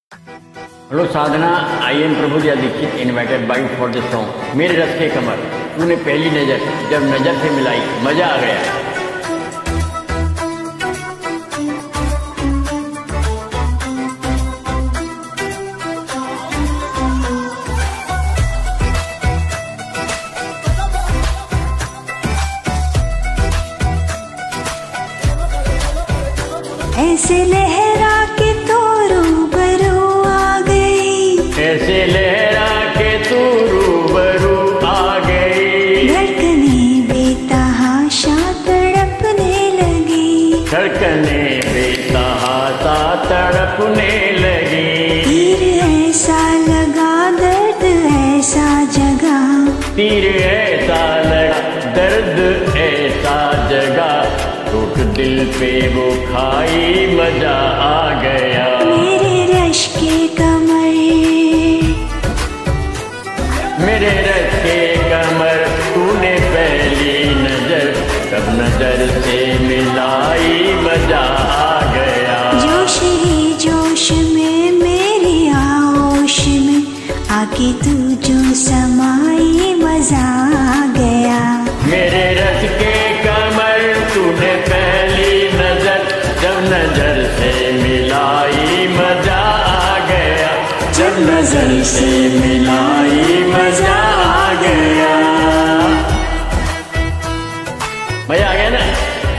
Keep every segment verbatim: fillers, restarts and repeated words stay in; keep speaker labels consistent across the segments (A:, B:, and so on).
A: Hello Sadhana, I am Prabhudaya Dikshit invited by for the song मेरे रस के कमर। तूने पहली नजर जब नजर से मिलाई मजा आ गया।
B: ऐसे लहरा के तो रूबरू आ गई,
A: ऐसे लहरा के तू रूबरू आ गई।
B: धड़कने बेतहाशा तड़पने लगी,
A: धड़कने बेतहाशा तड़पने लगी।
B: तीर ऐसा लगा दर्द ऐसा जगा,
A: तीर ऐसा लगा दर्द ऐसा जगा। टूट दिल पे वो खाई मजा आ गया।
B: मेरे रश के कमर,
A: मेरे रस के कमर। तूने पहली नजर कब नजर से मिलाई मजा आ गया।
B: जोश ही जोश में मेरी आहोश में आके तू जो समाई मजा आ गया।
A: मेरे रस के कमर तूने पहली नजर जब नजर से मिलाई मजा आ गया। जब नजर से मिलाई मजा आ गया। मजा आ गया ना?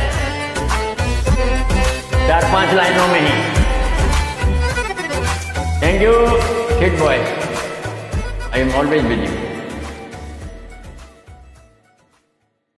A: चार पांच लाइनों में ही। Thank you kid boy, I am always with you.